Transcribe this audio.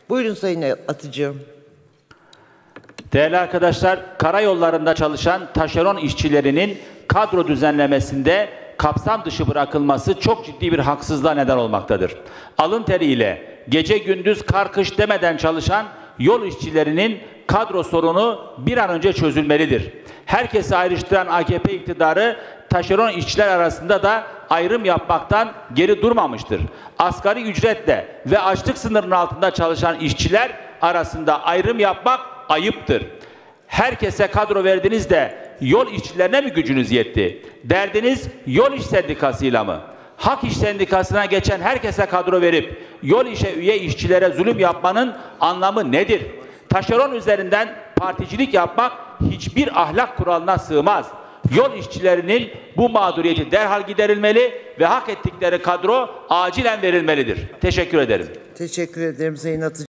Buyurun Sayın Atıcı. Değerli arkadaşlar, karayollarında çalışan taşeron işçilerinin kadro düzenlemesinde kapsam dışı bırakılması çok ciddi bir haksızlığa neden olmaktadır. Alın teriyle gece gündüz kar kış demeden çalışan yol işçilerinin kadro sorunu bir an önce çözülmelidir. Herkesi ayrıştıran AKP iktidarı taşeron işçiler arasında da ayrım yapmaktan geri durmamıştır. Asgari ücretle ve açlık sınırının altında çalışan işçiler arasında ayrım yapmak ayıptır. Herkese kadro verdiniz de yol işçilerine mi gücünüz yetti? Derdiniz Yol İş Sendikası'yla mı? Hak İş Sendikası'na geçen herkese kadro verip yol işe üye işçilere zulüm yapmanın anlamı nedir? Taşeron üzerinden particilik yapmak hiçbir ahlak kuralına sığmaz. Yol işçilerinin bu mağduriyeti derhal giderilmeli ve hak ettikleri kadro acilen verilmelidir. Teşekkür ederim. Teşekkür ederim Sayın Atıcı.